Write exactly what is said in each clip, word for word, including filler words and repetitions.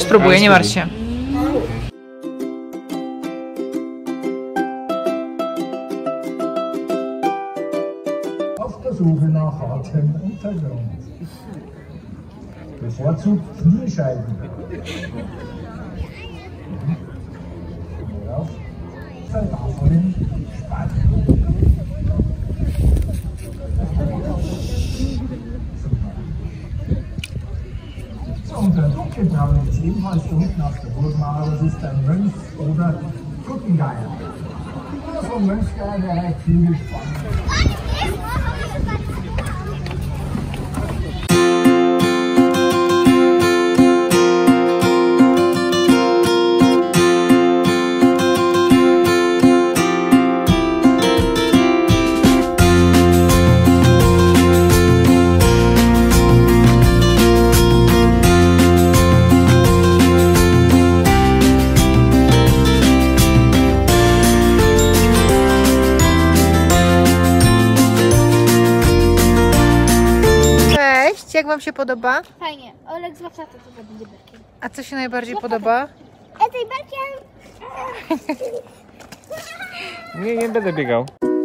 spróbuję, nie martw się. Auf der Suche nach hartem Untergrund. Bevorzugt Kniescheiben. Worauf? Verdaffenen Spann. So, und der Dunkelbraun ist ebenfalls da unten auf der Burgmauer. Das ist ein Mönch- oder Kuttengeier. Oder vom Mönchgeier, der heißt Flügelspann. Jak wam się podoba? Fajnie. Olek z Warszawy to będzie berkiem. A co się najbardziej podoba? Ej, berkiem! Nie, nie będę biegał.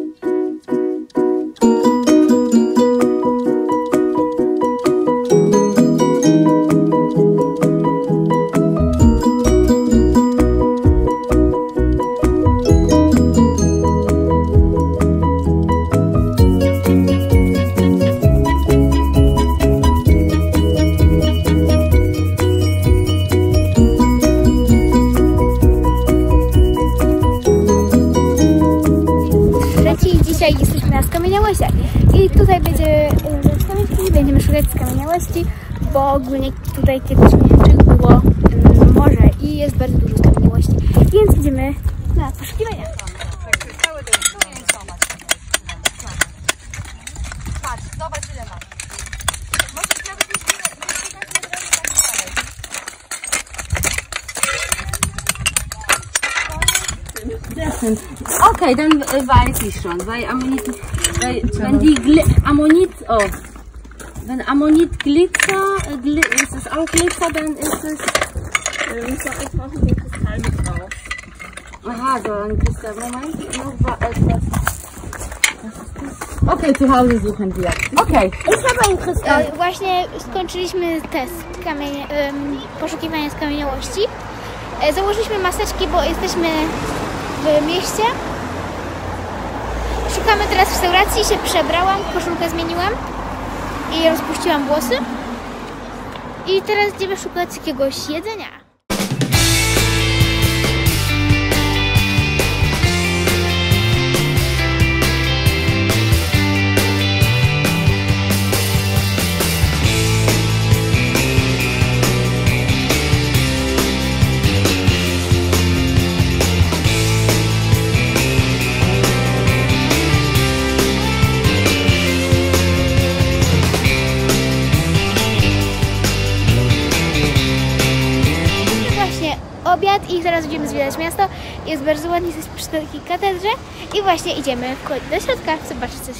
Dzisiaj jesteśmy na skamieniałościach i tutaj będzie skamieniałości, będziemy szukać skamieniałości, bo ogólnie tutaj kiedyś w Niemczech było um, morze i jest bardzo dużo skamieniałości, więc idziemy na poszukiwania. Patrz, zobacz ile masz. Możesz nawet Okay, dann weiß ich schon, weil Ammonit, weil, wenn die Gli Ammonit, oh, wenn Ammonit Glitzer, gl ist es auch Glitzer, dann ist es, äh, muss man extra den Kristall mit drauf. Aha, so ein Kristall, Moment, noch etwas. Okay, zu Hause suchen wir. Okay. Ich habe einen Kristall. E, właśnie skończyliśmy test kamienie, um, poszukiwania skamieniałości. E, założyliśmy maseczki, bo jesteśmy w mieście. Szukamy teraz w restauracji, się przebrałam, koszulkę zmieniłam i rozpuściłam włosy. I teraz idziemy szukać jakiegoś jedzenia. Obiad i zaraz będziemy zwiedzać miasto. Jest bardzo ładnie, jest przy takiej katedrze i właśnie idziemy do środka, zobaczyć coś.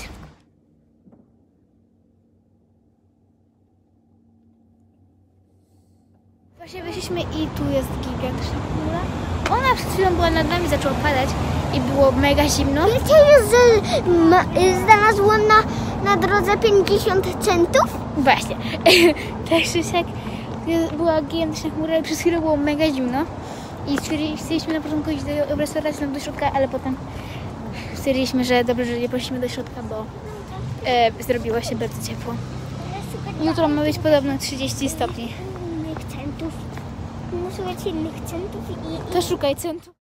Właśnie wyszliśmy i tu jest gigantyczna chmura. Ona przed chwilą była nad nami, zaczęła padać i było mega zimno. Wiecie, że znalazłam na, na drodze pięćdziesiąt centów? Właśnie. Także jak była gigantyczna chmura i przez chwilę było mega zimno. I chcieliśmy na początku iść do restauracji do środka, ale potem stwierdziliśmy, że dobrze, że nie poszliśmy do środka, bo e, zrobiło się bardzo ciepło. Jutro ma być podobno trzydzieści stopni. Innych centów. Muszę mieć innych centów i... To szukaj centów.